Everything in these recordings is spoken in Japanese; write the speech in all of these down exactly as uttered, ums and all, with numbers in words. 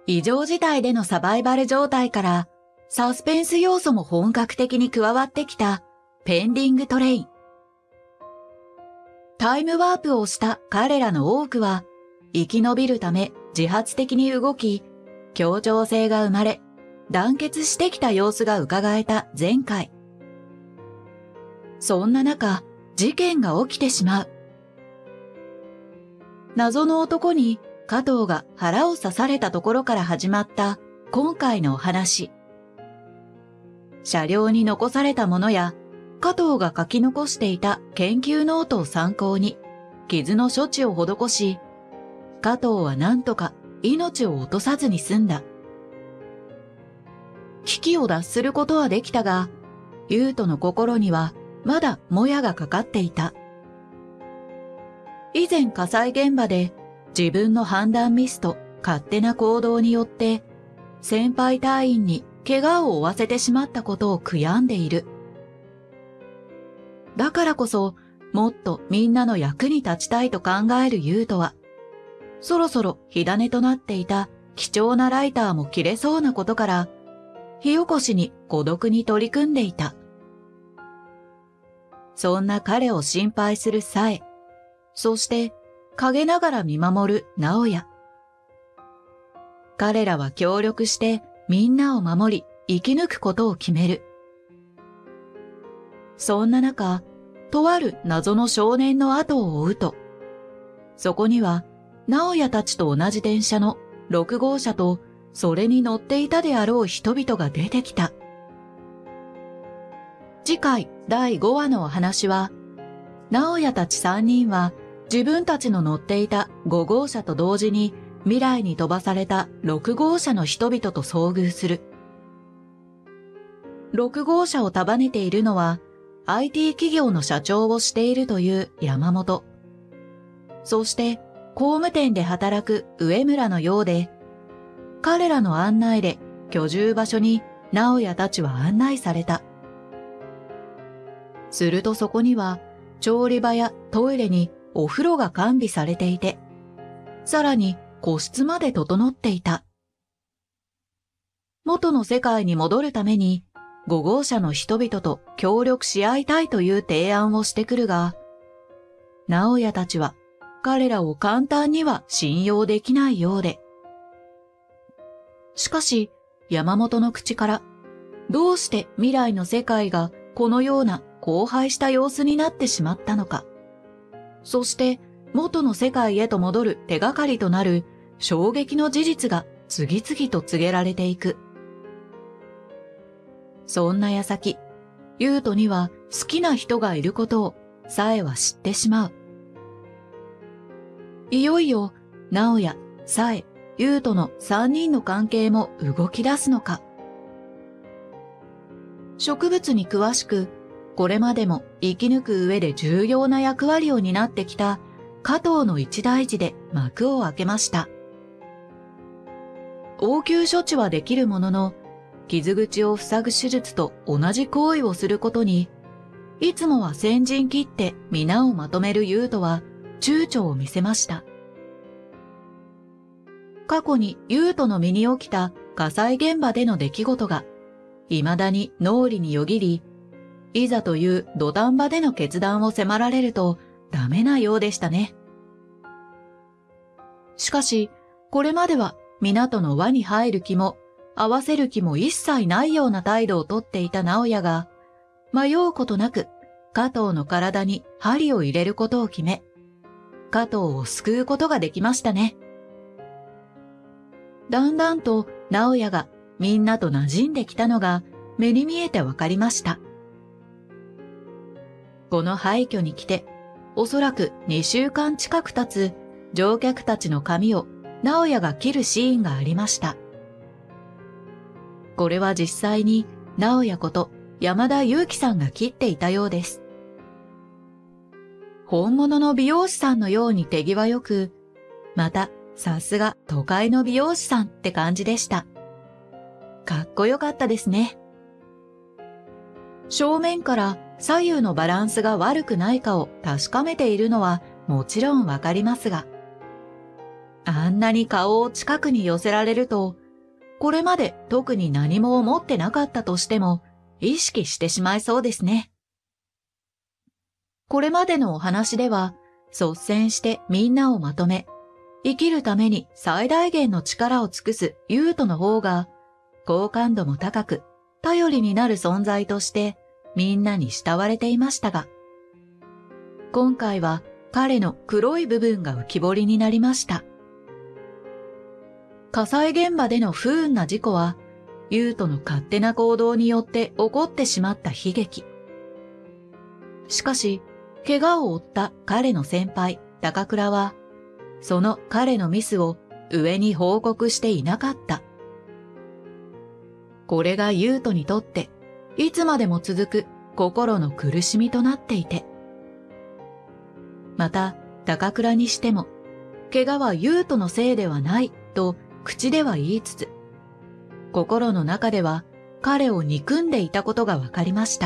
異常事態でのサバイバル状態からサスペンス要素も本格的に加わってきたペンディングトレイン。タイムワープをした彼らの多くは生き延びるため自発的に動き、協調性が生まれ、団結してきた様子が伺えた前回。そんな中、事件が起きてしまう。謎の男に加藤が腹を刺されたところから始まった今回のお話。車両に残されたものや加藤が書き残していた研究ノートを参考に傷の処置を施し、加藤はなんとか命を落とさずに済んだ。危機を脱することはできたが、優斗の心にはまだもやがかかっていた。以前火災現場で自分の判断ミスと勝手な行動によって先輩隊員に怪我を負わせてしまったことを悔やんでいる。だからこそもっとみんなの役に立ちたいと考える優斗は、そろそろ火種となっていた貴重なライターも切れそうなことから、火起こしに孤独に取り組んでいた。そんな彼を心配するサエ、そして陰ながら見守る直哉。彼らは協力してみんなを守り生き抜くことを決める。そんな中、とある謎の少年の後を追うと、そこには直哉たちと同じ電車のろく号車とそれに乗っていたであろう人々が出てきた。次回だいごわのお話は、直哉たちさんにんは自分たちの乗っていたご号車と同時に未来に飛ばされたろく号車の人々と遭遇する。ろく号車を束ねているのは アイティー 企業の社長をしているという山本。そして工務店で働く上村のようで、彼らの案内で居住場所に直哉たちは案内された。するとそこには調理場やトイレにお風呂が完備されていて、さらに個室まで整っていた。元の世界に戻るためにご号車の人々と協力し合いたいという提案をしてくるが、直哉たちは彼らを簡単には信用できないようで。しかし山本の口からどうして未来の世界がこのような荒廃した様子になってしまったのか。そして元の世界へと戻る手がかりとなる衝撃の事実が次々と告げられていく。そんな矢先、優斗には好きな人がいることをサエは知ってしまう。いよいよ直哉、サエ、優斗のさんにんの関係も動き出すのか。植物に詳しく、これまでも生き抜く上で重要な役割を担ってきた加藤の一大事で幕を開けました。応急処置はできるものの、傷口を塞ぐ手術と同じ行為をすることに、いつもは先陣切って皆をまとめる優斗は躊躇を見せました。過去に優斗の身に起きた火災現場での出来事が、未だに脳裏によぎり、いざという土壇場での決断を迫られるとダメなようでしたね。しかし、これまでは港の輪に入る気も、合わせる気も一切ないような態度をとっていた直哉が、迷うことなく加藤の体に針を入れることを決め、加藤を救うことができましたね。だんだんと直哉がみんなと馴染んできたのが目に見えてわかりました。この廃墟に来て、おそらくにしゅうかん近く経つ乗客たちの髪を直哉が切るシーンがありました。これは実際に直哉こと山田裕貴さんが切っていたようです。本物の美容師さんのように手際よく、またさすが都会の美容師さんって感じでした。かっこよかったですね。正面から左右のバランスが悪くないかを確かめているのはもちろんわかりますが、あんなに顔を近くに寄せられるとこれまで特に何も思ってなかったとしても、意識してしまいそうですね。これまでのお話では、率先してみんなをまとめ、生きるために最大限の力を尽くすユートの方が、好感度も高く、頼りになる存在としてみんなに慕われていましたが、今回は彼の黒い部分が浮き彫りになりました。火災現場での不運な事故は、ユートの勝手な行動によって起こってしまった悲劇。しかし、怪我を負った彼の先輩、高倉は、その彼のミスを上に報告していなかった。これがユートにとって、いつまでも続く心の苦しみとなっていて。また、高倉にしても、怪我はユートのせいではないと口では言いつつ、心の中では彼を憎んでいたことがわかりました。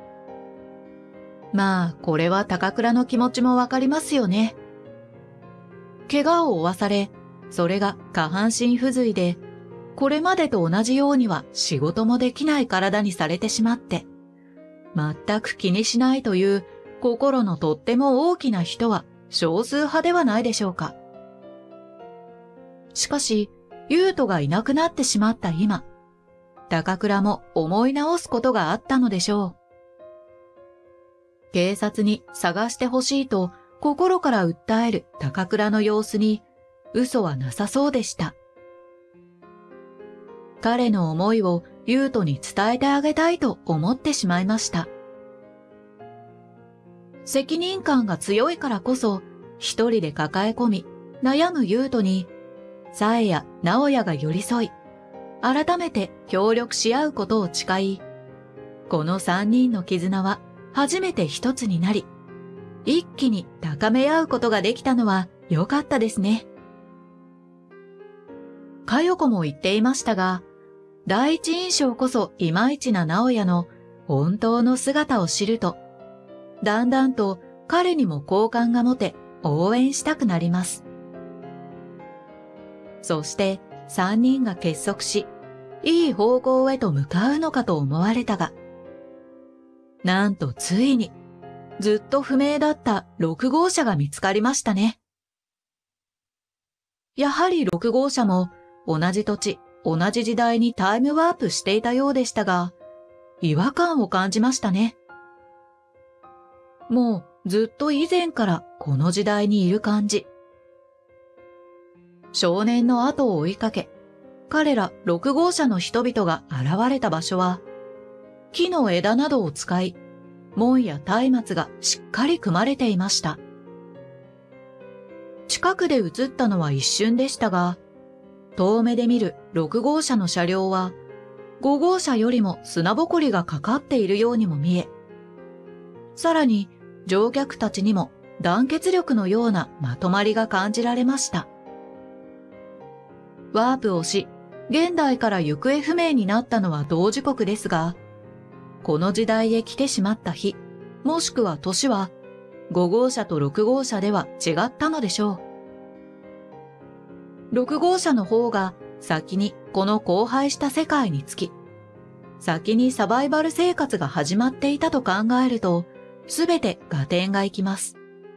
まあ、これは高倉の気持ちもわかりますよね。怪我を負わされ、それが下半身不随で、これまでと同じようには仕事もできない体にされてしまって、全く気にしないという心のとっても大きな人は少数派ではないでしょうか。しかし、ユートがいなくなってしまった今、高倉も思い直すことがあったのでしょう。警察に探してほしいと心から訴える高倉の様子に嘘はなさそうでした。彼の思いをユートに伝えてあげたいと思ってしまいました。責任感が強いからこそ一人で抱え込み悩むユートにサエやナオヤが寄り添い、改めて協力し合うことを誓い、この三人の絆は初めて一つになり、一気に高め合うことができたのは良かったですね。かよこも言っていましたが、第一印象こそいまいちなナオヤの本当の姿を知ると、だんだんと彼にも好感が持て応援したくなります。そして三人が結束し、いい方向へと向かうのかと思われたが、なんとついにずっと不明だったろく号車が見つかりましたね。やはりろく号車も同じ土地、同じ時代にタイムワープしていたようでしたが、違和感を感じましたね。もうずっと以前からこの時代にいる感じ。少年の後を追いかけ、彼らろく号車の人々が現れた場所は、木の枝などを使い、門や松明がしっかり組まれていました。近くで映ったのは一瞬でしたが、遠目で見るろく号車の車両は、ご号車よりも砂ぼこりがかかっているようにも見え、さらに乗客たちにも団結力のようなまとまりが感じられました。ワープをし、現代から行方不明になったのは同時刻ですが、この時代へ来てしまった日、もしくは年は、ご号車とろく号車では違ったのでしょう。ろく号車の方が先にこの荒廃した世界に着き、先にサバイバル生活が始まっていたと考えると、すべて合点がいきます。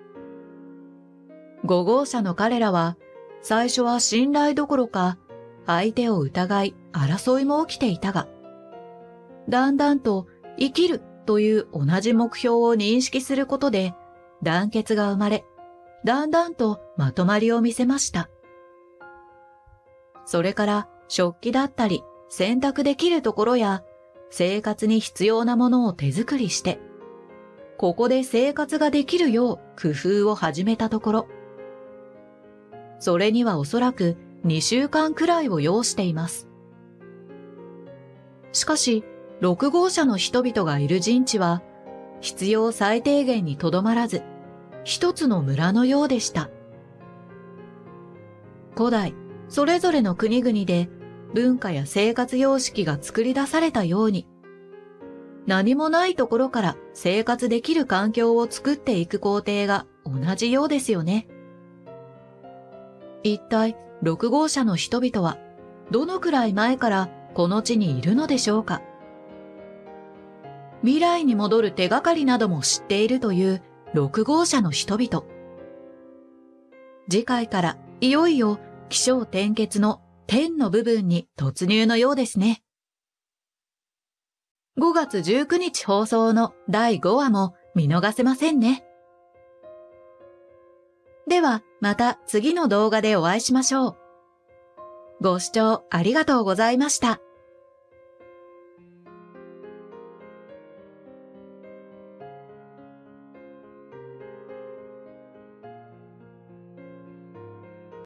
ご号車の彼らは、最初は信頼どころか、相手を疑い、争いも起きていたが、だんだんと生きるという同じ目標を認識することで、団結が生まれ、だんだんとまとまりを見せました。それから食器だったり、洗濯できるところや、生活に必要なものを手作りして、ここで生活ができるよう工夫を始めたところ、それにはおそらくにしゅうかんくらいを要しています。しかし、ろく号車の人々がいる陣地は、必要最低限にとどまらず、一つの村のようでした。古代、それぞれの国々で文化や生活様式が作り出されたように、何もないところから生活できる環境を作っていく工程が同じようですよね。一体、ろく号車の人々はどのくらい前からこの地にいるのでしょうか。未来に戻る手がかりなども知っているというろく号車の人々。次回からいよいよ起承転結の天の部分に突入のようですね。ごがつじゅうくにち放送のだいごわも見逃せませんね。ではまた次の動画でお会いしましょう。ご視聴ありがとうございました。